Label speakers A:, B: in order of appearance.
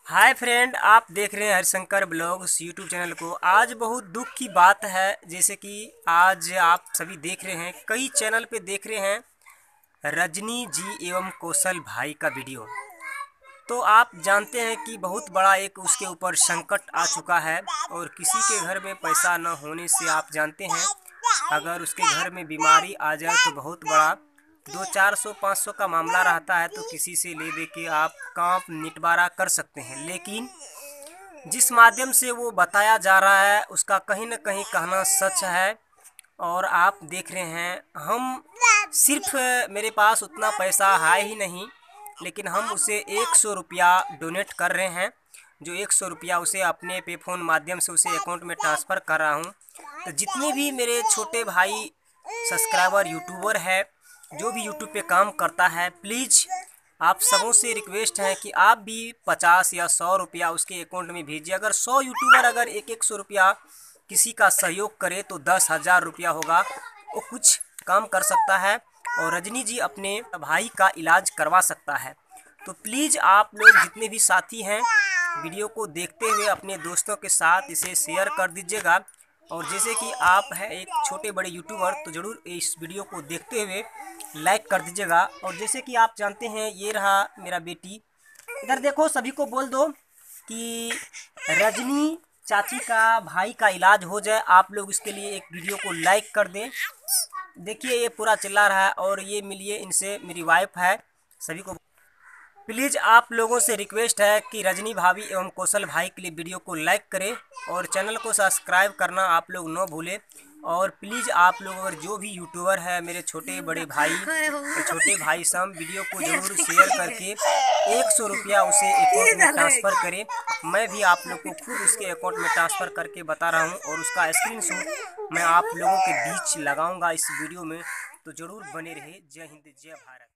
A: Hi friend, आप देख रहे हैं हरिशंकर ब्लॉग्स यूट्यूब चैनल को। आज बहुत दुख की बात है, जैसे कि आज आप सभी देख रहे हैं, कई चैनल पे देख रहे हैं रजनी जी एवं कौशल भाई का वीडियो। तो आप जानते हैं कि बहुत बड़ा एक उसके ऊपर संकट आ चुका है और किसी के घर में पैसा न होने से आप जानते हैं, अगर उसके घर में बीमारी आ जाए तो बहुत बड़ा 200-400-500 का मामला रहता है, तो किसी से ले दे के आप काम निपटारा कर सकते हैं। लेकिन जिस माध्यम से वो बताया जा रहा है उसका कहीं न कहीं कहना सच है। और आप देख रहे हैं, हम सिर्फ मेरे पास उतना पैसा है ही नहीं, लेकिन हम उसे 100 रुपया डोनेट कर रहे हैं। जो 100 रुपया उसे अपने पे फ़ोन माध्यम से उसे अकाउंट में ट्रांसफ़र कर रहा हूँ। तो जितने भी मेरे छोटे भाई सब्सक्राइबर यूट्यूबर है, जो भी यूट्यूब पे काम करता है, प्लीज़ आप सबों से रिक्वेस्ट है कि आप भी 50 या 100 रुपया उसके अकाउंट में भेजिए। अगर 100 यूट्यूबर अगर 100 रुपया किसी का सहयोग करे तो 10,000 रुपया होगा, वो कुछ काम कर सकता है और रजनी जी अपने भाई का इलाज करवा सकता है। तो प्लीज़ आप लोग जितने भी साथी हैं, वीडियो को देखते हुए अपने दोस्तों के साथ इसे शेयर कर दीजिएगा। और जैसे कि आप हैं एक छोटे बड़े यूट्यूबर, तो ज़रूर इस वीडियो को देखते हुए लाइक कर दीजिएगा। और जैसे कि आप जानते हैं, ये रहा मेरा बेटी, इधर देखो, सभी को बोल दो कि रजनी चाची का भाई का इलाज हो जाए। आप लोग इसके लिए एक वीडियो को लाइक कर दें। देखिए ये पूरा चिल्ला रहा है। और ये मिलिए इनसे, मेरी वाइफ है। सभी को प्लीज़ आप लोगों से रिक्वेस्ट है कि रजनी भाभी एवं कौशल भाई के लिए वीडियो को लाइक करें और चैनल को सब्सक्राइब करना आप लोग न भूलें। और प्लीज़ आप लोग अगर जो भी यूट्यूबर है, मेरे छोटे बड़े भाई, छोटे भाई सब, वीडियो को जरूर शेयर करके 100 रुपया उसे अकाउंट में ट्रांसफ़र करें। मैं भी आप लोग को खुद उसके अकाउंट में ट्रांसफ़र करके बता रहा हूँ और उसका स्क्रीनशॉट मैं आप लोगों के बीच लगाऊंगा इस वीडियो में। तो ज़रूर बने रहे। जय हिंद, जय भारत।